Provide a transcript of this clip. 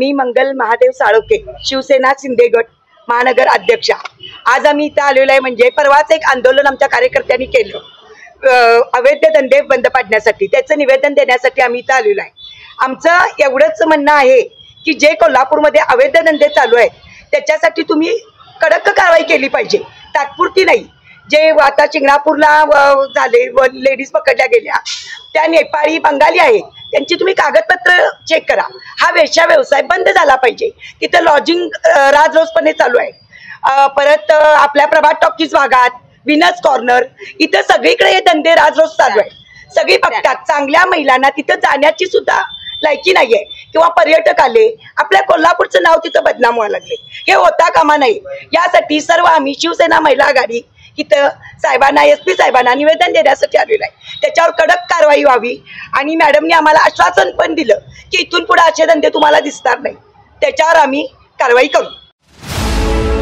मी मंगल महादेव साळोखे, शिवसेना शिंदे गट महानगर अध्यक्षा। आज आम्ही इथं आलेलो आहे म्हणजे परवाच एक आंदोलन आमच्या कार्यकर्त्यांनी केलं अवैध धंदे बंद पाडण्यासाठी, त्याचं निवेदन देण्यासाठी आम्ही इथं आलेलो आहे। आमचं एवढंच म्हणणं आहे की जे कोल्हापूरमध्ये अवैध धंदे चालू आहेत त्याच्यासाठी तुम्ही कडक कारवाई केली पाहिजे, तात्पुरती नाही। जे आता शिंगणापूरला झाले व लेडीज पकडल्या गेल्या त्या नेपाळी बंगाली आहेत, त्यांची तुम्ही कागदपत्र चेक करा। हा वेश्या व्यवसाय बंद झाला पाहिजे। तिथं लॉजिंग राजरोसपणे चालू आहे। परत आपल्या प्रभात टॉकीज भागात विनस कॉर्नर इथं सगळीकडे हे धंदे राजरोस चालू आहे। सगळी बघतात, चांगल्या महिलांना तिथं जाण्याची सुद्धा लायकी नाहीये किंवा पर्यटक आले आपल्या कोल्हापूरचं नाव तिथं बदनाम व्हायला लागले, हे होता कामा नये। यासाठी सर्व आम्ही शिवसेना महिला आघाडी इथं साहेबांना SP साहेबांना निवेदन देण्यासाठी आलेलं आहे। त्याच्यावर कडक कारवाई व्हावी आणि मॅडमनी आम्हाला आश्वासन पण दिलं की इथून पुढे असे धंदे तुम्हाला दिसणार नाही, त्याच्यावर आम्ही कारवाई करू।